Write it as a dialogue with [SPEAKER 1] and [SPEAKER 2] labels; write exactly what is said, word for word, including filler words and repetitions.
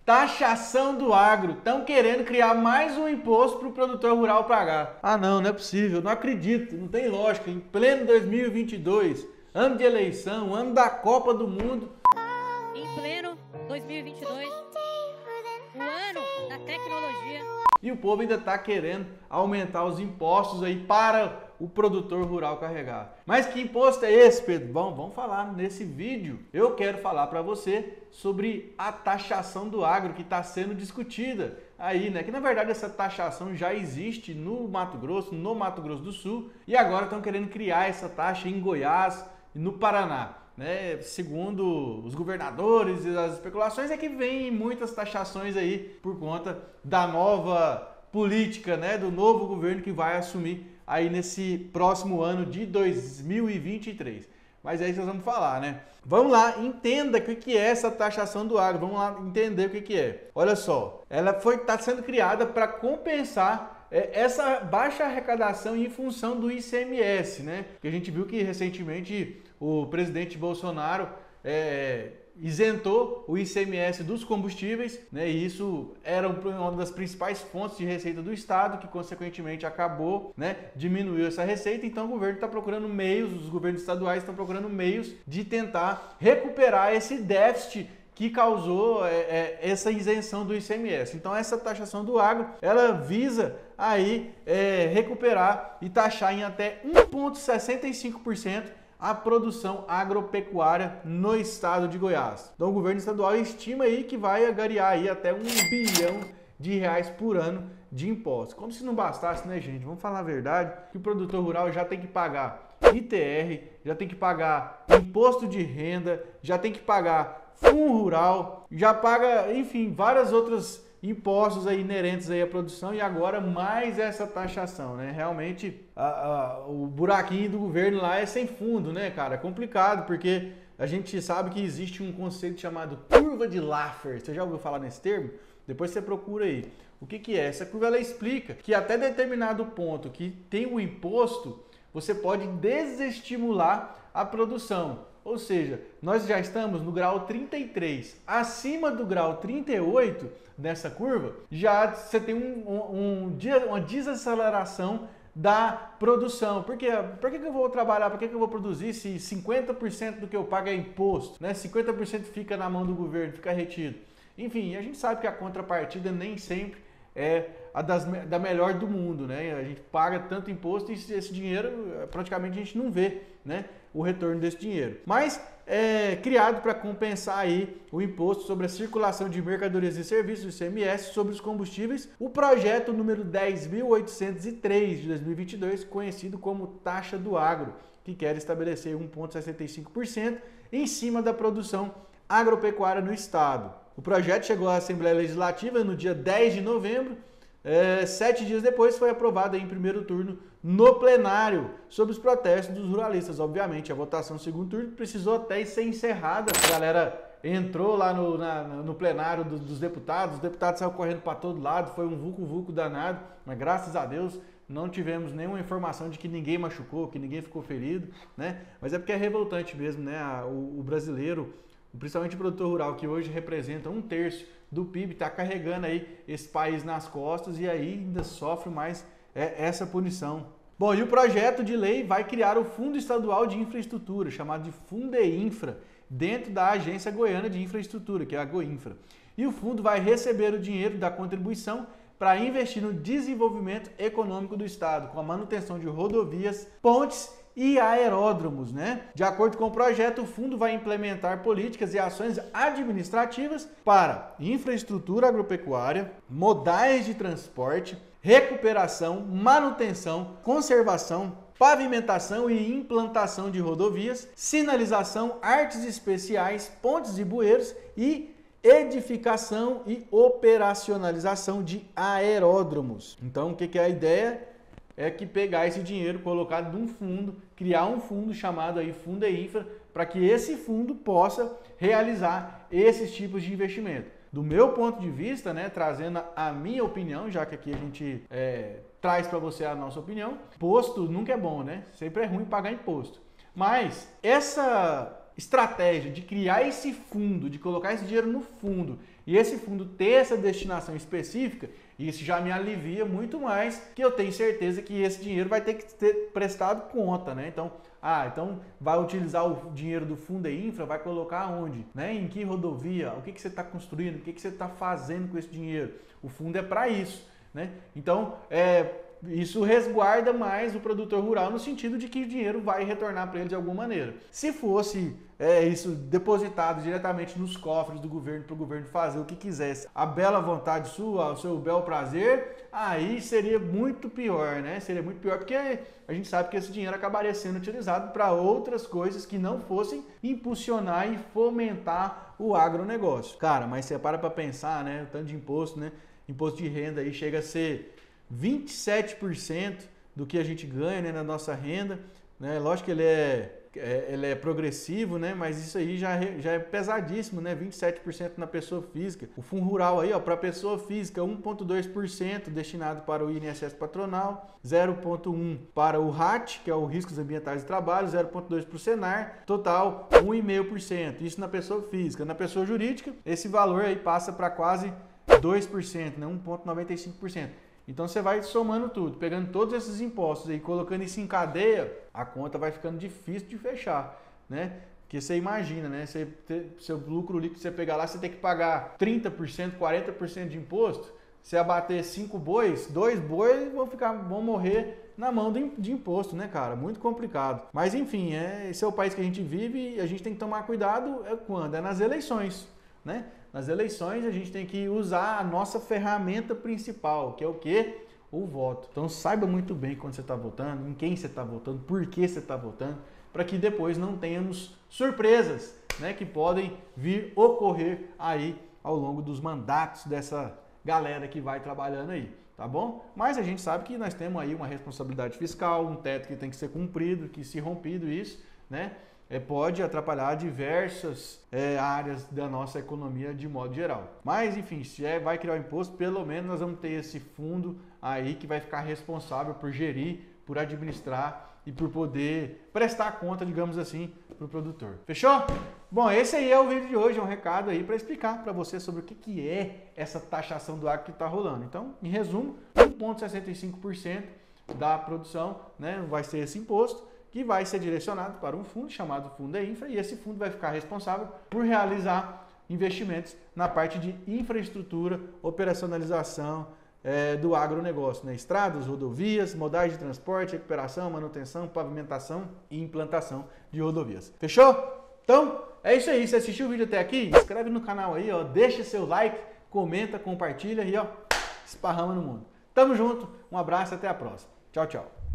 [SPEAKER 1] Taxação do agro. Estão querendo criar mais um imposto para o produtor rural pagar. Ah não, não é possível, não acredito, não tem lógica. Em pleno dois mil e vinte e dois, ano de eleição, ano da Copa do Mundo.
[SPEAKER 2] Em pleno dois mil e vinte e dois, o ano da tecnologia.
[SPEAKER 1] E o povo ainda está querendo aumentar os impostos aí para o produtor rural carregar. Mas que imposto é esse, Pedro? Bom, vamos falar nesse vídeo. Eu quero falar para você sobre a taxação do agro que está sendo discutida aí, né? Que na verdade essa taxação já existe no Mato Grosso, no Mato Grosso do Sul, e agora estão querendo criar essa taxa em Goiás e no Paraná. Né, segundo os governadores e as especulações, é que vem muitas taxações aí por conta da nova política, né, do novo governo que vai assumir aí nesse próximo ano de dois mil e vinte e três. Mas é isso que nós vamos falar, né? Vamos lá, entenda o que é essa taxação do agro. Vamos lá entender o que é. Olha só, ela foi está sendo criada para compensar é, essa baixa arrecadação em função do I C M S, né? Que a gente viu que recentemente o presidente Bolsonaro é, isentou o I C M S dos combustíveis, né? E isso era uma das principais fontes de receita do Estado, que consequentemente acabou, né? Diminuiu essa receita. Então o governo está procurando meios, os governos estaduais estão procurando meios de tentar recuperar esse déficit que causou é, é, essa isenção do I C M S. Então essa taxação do agro, ela visa aí é, recuperar e taxar em até um vírgula sessenta e cinco por cento a produção agropecuária no estado de Goiás. Então o governo estadual estima aí que vai agariar aí até um bilhão de reais por ano de impostos. Como se não bastasse, né, gente? Vamos falar a verdade, que o produtor rural já tem que pagar I T R, já tem que pagar imposto de renda, já tem que pagar fundo rural, já paga, enfim, várias outras impostos aí inerentes aí à produção, e agora mais essa taxação, né? Realmente a, a, o buraquinho do governo lá é sem fundo, né, cara? É complicado, porque a gente sabe que existe um conceito chamado curva de Laffer. Você já ouviu falar nesse termo? Depois você procura aí. O que que é? Essa curva ela explica que até determinado ponto que tem o imposto, você pode desestimular a produção. Ou seja, nós já estamos no grau trinta e três. Acima do grau trinta e oito dessa curva, já você tem um, um, um, uma desaceleração da produção. Por quê? Por que, que eu vou trabalhar? Por que, que eu vou produzir se cinquenta por cento do que eu pago é imposto? Né? cinquenta por cento fica na mão do governo, fica retido. Enfim, a gente sabe que a contrapartida nem sempre é a das, da melhor do mundo, né? A gente paga tanto imposto e esse dinheiro praticamente a gente não vê, né, o retorno desse dinheiro. Mas é criado para compensar aí o imposto sobre a circulação de mercadorias e serviços, o I C M S, sobre os combustíveis, o projeto número dez mil oitocentos e três de dois mil e vinte e dois, conhecido como taxa do agro, que quer estabelecer um vírgula sessenta e cinco por cento em cima da produção agropecuária no estado. O projeto chegou à Assembleia Legislativa no dia dez de novembro, é, sete dias depois foi aprovado em primeiro turno no plenário, sob os protestos dos ruralistas. Obviamente, a votação no segundo turno precisou até ser encerrada. A galera entrou lá no, na, no plenário dos, dos deputados, os deputados saíram correndo para todo lado, foi um vulco-vulco danado, mas graças a Deus não tivemos nenhuma informação de que ninguém machucou, que ninguém ficou ferido, né? Mas é porque é revoltante mesmo, né? O, o brasileiro, principalmente o produtor rural, que hoje representa um terço do P I B, está carregando aí esse país nas costas e aí ainda sofre mais é, essa punição. Bom, e o projeto de lei vai criar o Fundo Estadual de Infraestrutura, chamado de Fundeinfra, dentro da Agência Goiana de Infraestrutura, que é a Goinfra. E o fundo vai receber o dinheiro da contribuição para investir no desenvolvimento econômico do estado, com a manutenção de rodovias, pontes e aeródromos, né? De acordo com o projeto, o fundo vai implementar políticas e ações administrativas para infraestrutura agropecuária, modais de transporte, recuperação, manutenção, conservação, pavimentação e implantação de rodovias, sinalização, artes especiais, pontes e bueiros e edificação e operacionalização de aeródromos. Então, o que que é a ideia? É que pegar esse dinheiro, colocar num fundo, criar um fundo chamado aí Fundeinfra, para que esse fundo possa realizar esses tipos de investimento. Do meu ponto de vista, né, trazendo a minha opinião, já que aqui a gente é, traz para você a nossa opinião, imposto nunca é bom, né? Sempre é ruim pagar imposto. Mas essa estratégia de criar esse fundo, de colocar esse dinheiro no fundo E esse fundo ter essa destinação específica, isso já me alivia muito mais, que eu tenho certeza que esse dinheiro vai ter que ter prestado conta, né? Então, ah, então vai utilizar o dinheiro do Fundeinfra, vai colocar onde? Né? Em que rodovia? O que, que você está construindo? O que, que você está fazendo com esse dinheiro? O fundo é para isso, né? Então, é, isso resguarda mais o produtor rural no sentido de que o dinheiro vai retornar para ele de alguma maneira. Se fosse é, isso depositado diretamente nos cofres do governo para o governo fazer o que quisesse, a bela vontade sua, o seu bel prazer, aí seria muito pior, né? Seria muito pior porque a gente sabe que esse dinheiro acabaria sendo utilizado para outras coisas que não fossem impulsionar e fomentar o agronegócio. Cara, mas você para para pensar, né? O tanto de imposto, né? Imposto de renda aí chega a ser vinte e sete por cento do que a gente ganha, né, na nossa renda, né? Lógico que ele é, é, ele é progressivo, né? Mas isso aí já, já é pesadíssimo, né? vinte e sete por cento na pessoa física. O fundo rural aí, ó, para pessoa física, um vírgula dois por cento destinado para o I N S S patronal, zero vírgula um por cento para o R A T, que é o Riscos Ambientais de Trabalho, zero vírgula dois por cento para o Senar, total um vírgula cinco por cento. Isso na pessoa física. Na pessoa jurídica, esse valor aí passa para quase dois por cento, né? um vírgula noventa e cinco por cento. Então você vai somando tudo, pegando todos esses impostos e colocando isso em cadeia, a conta vai ficando difícil de fechar, né? Porque você imagina, né? Você ter, seu lucro líquido, você pegar lá, você tem que pagar trinta por cento, quarenta por cento de imposto. Se abater cinco bois, dois bois vão ficar, vão morrer na mão de imposto, né, cara? Muito complicado. Mas enfim, é, esse é o país que a gente vive e a gente tem que tomar cuidado é quando? É nas eleições, né? Nas eleições a gente tem que usar a nossa ferramenta principal, que é o quê? O voto. Então saiba muito bem quando você está votando, em quem você está votando, por que você está votando, para que depois não tenhamos surpresas, né, que podem vir ocorrer aí ao longo dos mandatos dessa galera que vai trabalhando aí, tá bom? Mas a gente sabe que nós temos aí uma responsabilidade fiscal, um teto que tem que ser cumprido, que se rompido isso, né? É, pode atrapalhar diversas é, áreas da nossa economia de modo geral. Mas, enfim, se é, vai criar o imposto, pelo menos nós vamos ter esse fundo aí que vai ficar responsável por gerir, por administrar e por poder prestar conta, digamos assim, para o produtor. Fechou? Bom, esse aí é o vídeo de hoje, é um recado aí para explicar para você sobre o que, que é essa taxação do agro que está rolando. Então, em resumo, um vírgula sessenta e cinco por cento da produção, né, vai ser esse imposto, que vai ser direcionado para um fundo chamado Fundeinfra, e esse fundo vai ficar responsável por realizar investimentos na parte de infraestrutura, operacionalização é, do agronegócio, né? Estradas, rodovias, modais de transporte, recuperação, manutenção, pavimentação e implantação de rodovias. Fechou? Então, é isso aí. Se assistiu o vídeo até aqui, inscreve no canal aí, ó, deixa seu like, comenta, compartilha e ó, esparrama no mundo. Tamo junto, um abraço, até a próxima. Tchau, tchau.